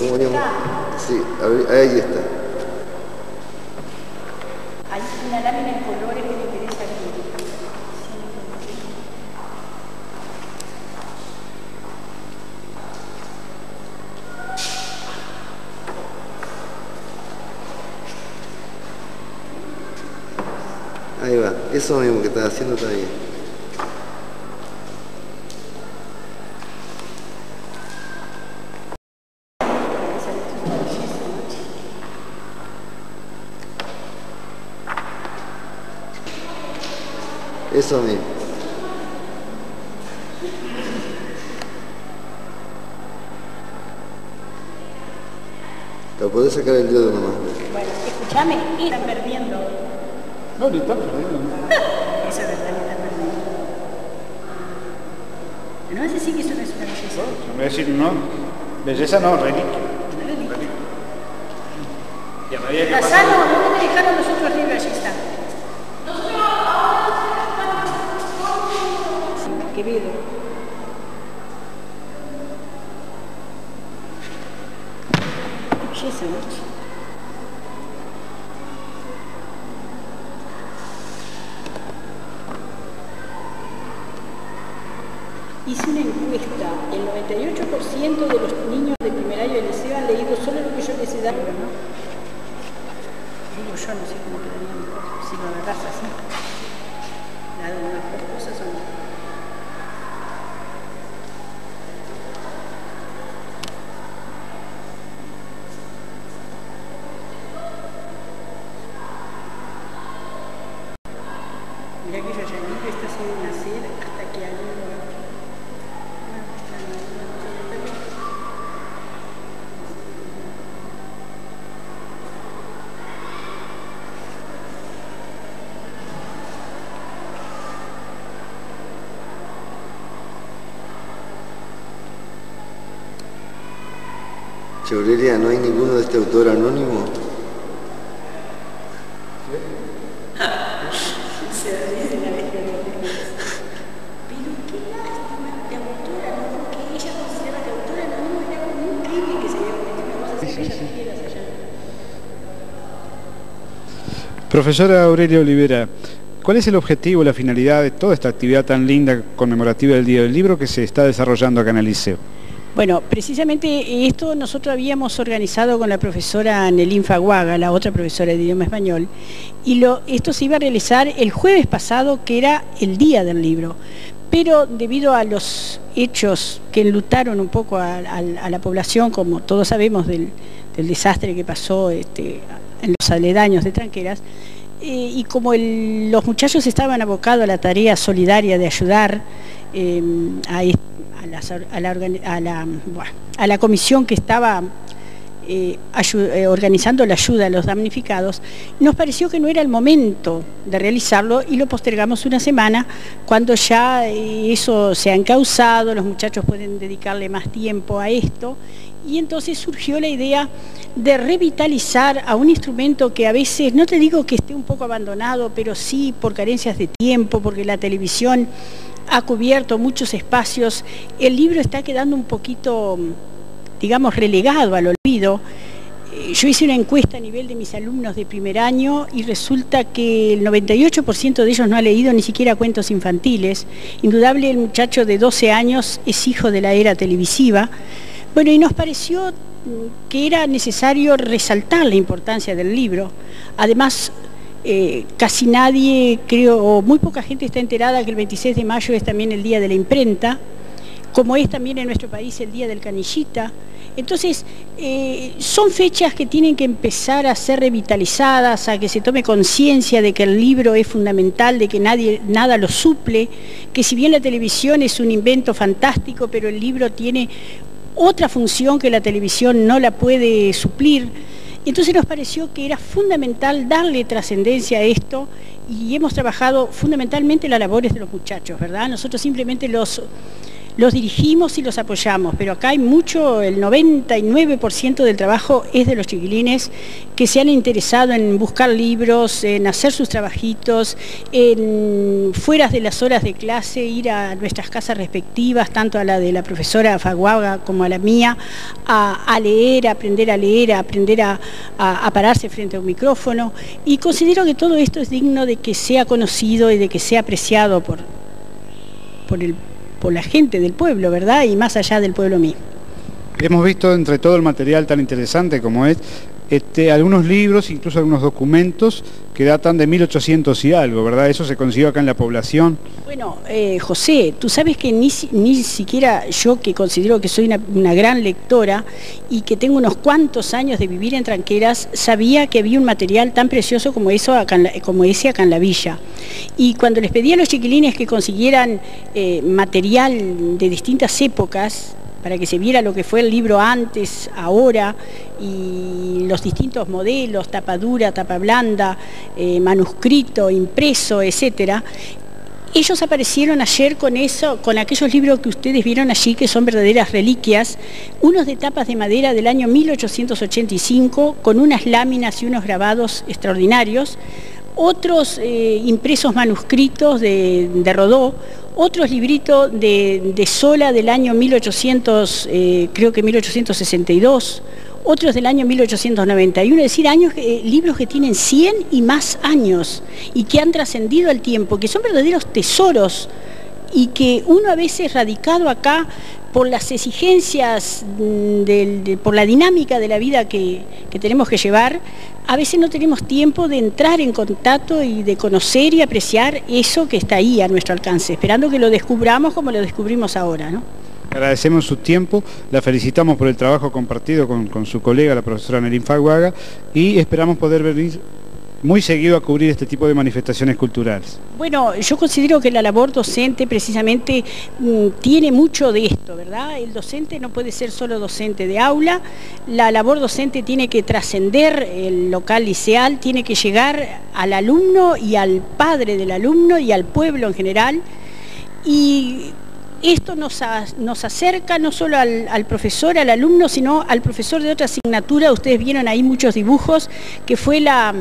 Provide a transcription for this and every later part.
¿cómo llamo? Sí, ahí está. Hay una lámina en colores que me interesa aquí. Ahí va, eso mismo que estás haciendo está bien. Eso mismo. Te podés sacar el dedo nomás. Bueno, escúchame, están perdiendo. No, ni están perdiendo. Eso es verdad, ni están perdiendo. No vas a decir que eso no es una belleza. No, voy a decir no. Belleza no, reliquia. Y a medida que Casano, ¿dónde te dejaron los otros libros? Allí están. Quevedo. Belleza, ¿no? Hice una encuesta, el 98% de los niños de primer año del liceo han leído solo lo que yo les he dado, ¿no? Digo yo, no sé cómo quedaría mejor, si lo agarras así. Nada, unas dos cosas o no. Mirá que yo ya vi que está sin nacer hasta que alguien lo haga. Che, Aurelia, ¿no hay ninguno de este autor anónimo? Se ríe la vez que lo dices. Pero qué lástima de autora, ¿no? Porque ella considera que autora anónimo era como un crimen que se había cometido una cosa así que ella quieras allá. Profesora Aurelia Olivera, ¿cuál es el objetivo, la finalidad de toda esta actividad tan linda conmemorativa del Día del Libro que se está desarrollando acá en el liceo? Bueno, precisamente esto nosotros habíamos organizado con la profesora Nelín Faguaga, la otra profesora de idioma español, y esto se iba a realizar el jueves pasado, que era el Día del Libro. Pero debido a los hechos que enlutaron un poco a la población, como todos sabemos del desastre que pasó en los aledaños de Tranqueras, y como los muchachos estaban abocados a la tarea solidaria de ayudar a la comisión que estaba organizando la ayuda a los damnificados, nos pareció que no era el momento de realizarlo y lo postergamos una semana, cuando ya eso se ha encauzado, los muchachos pueden dedicarle más tiempo a esto, y entonces surgió la idea de revitalizar a un instrumento que a veces, no te digo que esté un poco abandonado, pero sí por carencias de tiempo, porque la televisión ha cubierto muchos espacios. El libro está quedando un poquito, digamos, relegado al olvido. Yo hice una encuesta a nivel de mis alumnos de primer año y resulta que el 98% de ellos no ha leído ni siquiera cuentos infantiles. Indudable, el muchacho de 12 años es hijo de la era televisiva. Bueno, y nos pareció que era necesario resaltar la importancia del libro. Además, casi nadie, creo, o muy poca gente está enterada que el 26 de mayo es también el Día de la Imprenta, como es también en nuestro país el Día del Canillita. Entonces, son fechas que tienen que empezar a ser revitalizadas, a que se tome conciencia de que el libro es fundamental, de que nada lo suple, que si bien la televisión es un invento fantástico, pero el libro tiene otra función que la televisión no la puede suplir. Entonces nos pareció que era fundamental darle trascendencia a esto y hemos trabajado fundamentalmente las labores de los muchachos, ¿verdad? Nosotros simplemente los los dirigimos y los apoyamos, pero acá hay mucho, el 99% del trabajo es de los chiquilines que se han interesado en buscar libros, en hacer sus trabajitos, en fuera de las horas de clase, ir a nuestras casas respectivas, tanto a la de la profesora Faguaga como a la mía, a leer, a aprender a pararse frente a un micrófono, y considero que todo esto es digno de que sea conocido y de que sea apreciado por la gente del pueblo, ¿verdad? Y más allá del pueblo mismo. Hemos visto entre todo el material tan interesante como es, algunos libros, incluso algunos documentos que datan de 1800 y algo, ¿verdad? Eso se consiguió acá en la población. Bueno, José, tú sabes que ni siquiera yo, que considero que soy una gran lectora y que tengo unos cuantos años de vivir en Tranqueras, sabía que había un material tan precioso como ese acá en la villa. Y cuando les pedí a los chiquilines que consiguieran material de distintas épocas, para que se viera lo que fue el libro antes, ahora, y los distintos modelos, tapa dura, tapa blanda, manuscrito, impreso, etcétera. Ellos aparecieron ayer con aquellos libros que ustedes vieron allí, que son verdaderas reliquias, unos de tapas de madera del año 1885, con unas láminas y unos grabados extraordinarios, otros impresos manuscritos de Rodó, otros libritos de Sola del año 1862, otros del año 1891, es decir, libros que tienen 100 y más años y que han trascendido el tiempo, que son verdaderos tesoros y que uno a veces radicado acá por las exigencias, por la dinámica de la vida que tenemos que llevar, a veces no tenemos tiempo de entrar en contacto y de conocer y apreciar eso que está ahí a nuestro alcance, esperando que lo descubramos como lo descubrimos ahora, ¿no? Agradecemos su tiempo, la felicitamos por el trabajo compartido con su colega, la profesora Nelín Faguaga, y esperamos poder venir muy seguido a cubrir este tipo de manifestaciones culturales. Bueno, yo considero que la labor docente precisamente tiene mucho de esto, ¿verdad? El docente no puede ser solo docente de aula, la labor docente tiene que trascender el local liceal, tiene que llegar al alumno y al padre del alumno y al pueblo en general, y esto nos acerca no solo al profesor, al alumno, sino al profesor de otra asignatura. Ustedes vieron ahí muchos dibujos, que fue la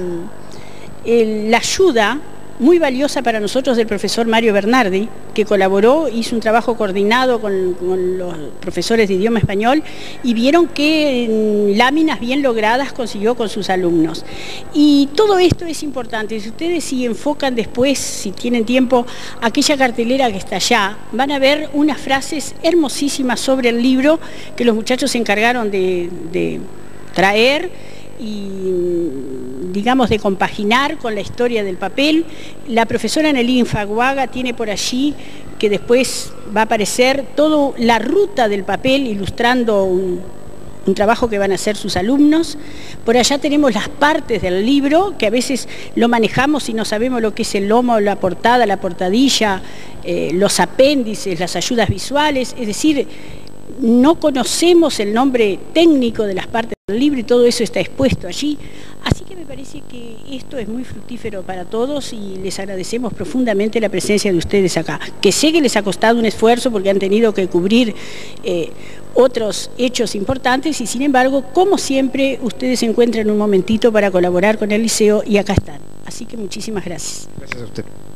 ayuda muy valiosa para nosotros del profesor Mario Bernardi, que colaboró, hizo un trabajo coordinado con los profesores de idioma español, y vieron que láminas bien logradas consiguió con sus alumnos. Y todo esto es importante. Si ustedes enfocan después, si tienen tiempo, aquella cartelera que está allá, van a ver unas frases hermosísimas sobre el libro que los muchachos se encargaron de traer y, digamos, de compaginar con la historia del papel. La profesora Nelín Faguaga tiene por allí, que después va a aparecer, toda la ruta del papel, ilustrando un trabajo que van a hacer sus alumnos. Por allá tenemos las partes del libro, que a veces lo manejamos y no sabemos lo que es el lomo, la portada, la portadilla, los apéndices, las ayudas visuales, es decir, no conocemos el nombre técnico de las partes del libro y todo eso está expuesto allí. Así que me parece que esto es muy fructífero para todos y les agradecemos profundamente la presencia de ustedes acá. Que sé que les ha costado un esfuerzo porque han tenido que cubrir otros hechos importantes y, sin embargo, como siempre, ustedes encuentran un momentito para colaborar con el liceo y acá están. Así que muchísimas gracias. Gracias a usted.